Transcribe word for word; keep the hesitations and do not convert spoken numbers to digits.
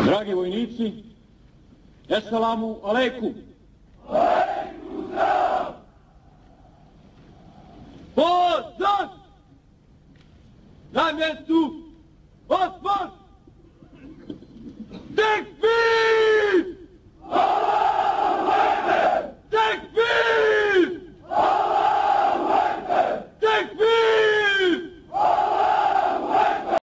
Dragi vojnici, Esselamu alejkum. Alejkum selam. Pozdrav! Na mjestu Osman!